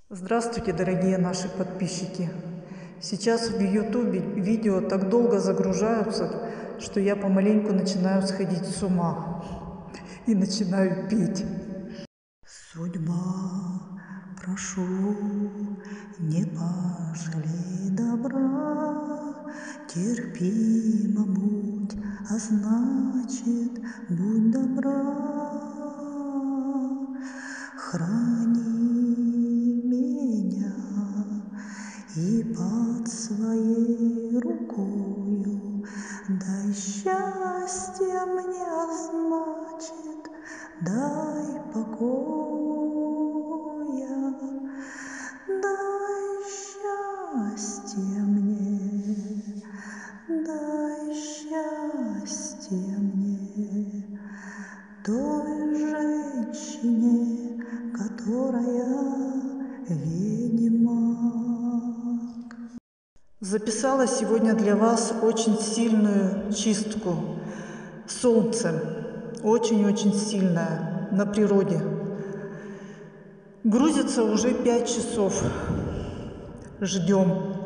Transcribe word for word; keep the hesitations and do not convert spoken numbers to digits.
Здравствуйте, дорогие наши подписчики! Сейчас в ютубе видео так долго загружаются, что я помаленьку начинаю сходить с ума и начинаю петь. Судьба, прошу, не пожалей добра, терпимо будь, а значит, будь добра. Храни меня и под своей рукою, дай счастье мне, значит, дай покоя, дай счастье мне, дай счастье мне, той женщине, которая ведьмак. Записала сегодня для вас очень сильную чистку солнцем, очень-очень сильная, на природе. Грузится уже пять часов, ждем.